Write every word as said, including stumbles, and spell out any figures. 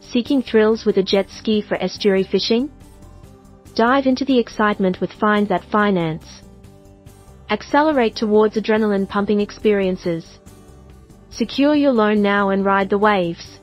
Seeking thrills with a jet ski for estuary fishing? Dive into the excitement with Find That Finance. Accelerate towards adrenaline-pumping experiences. Secure your loan now and ride the waves.